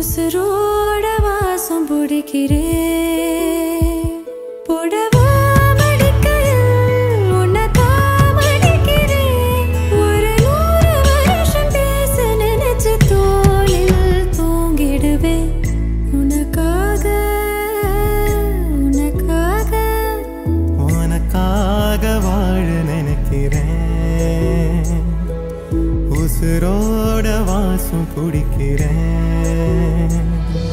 உசுரோட வாசம் பிடிக்கிறேன் உசுரோட வாசம் பிடிக்கிறேன்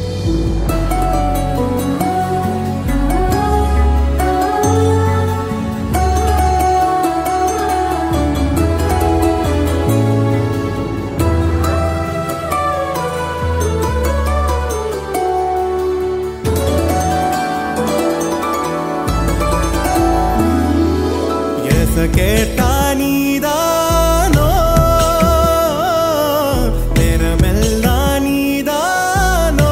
கேட்டா நீதானோ நேரமெல்லாம் நீதானோ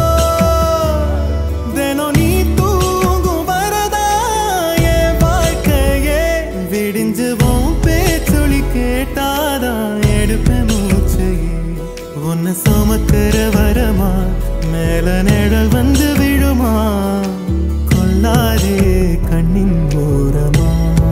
தினம் நீ தூங்கும் வரதா என் வாழ்க்கையே விடிஞ்சுவோம் பேச்சொலி கேட்டாதான் எடுப்பேன் மூச்சையே உன்னை சுமக்கிற வரமா மேல நிழல் வந்து விழுமா கொல்லாதே கண்ணின் ஓரமா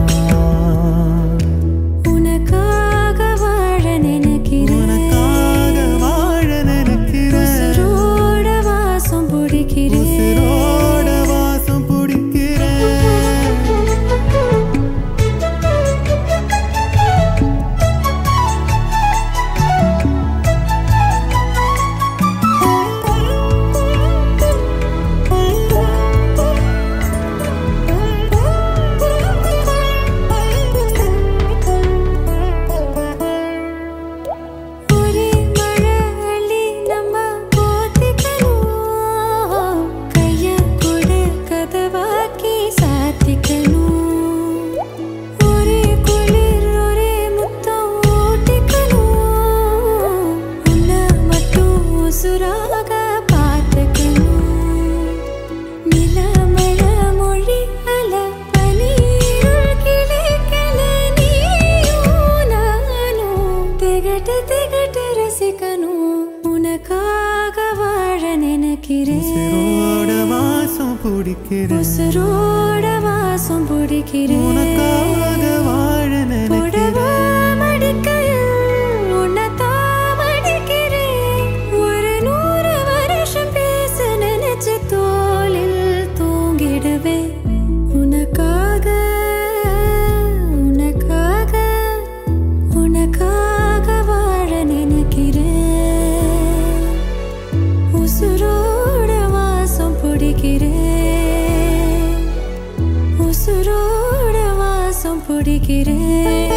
உசுரோட வாசம் பிடிக்கிறேன் உசுரோட வாசம் பிடிக்கிறேன் உனக்காக வாழ நினைக்கிறேன் மடிக்கையில் உன்னைத்தான் மடிக்கிறேன் ஒரு 100 வருஷம் பேச நினைச்சு தோளில் தூங்கிடுவேன் உனக்காக உனக்காக உனக்காக வாழ நினைக்கிறேன் உசுரோட வாசம் பிடிக்கிறேன் உசுரோட வாசம் பிடிக்கிறேன்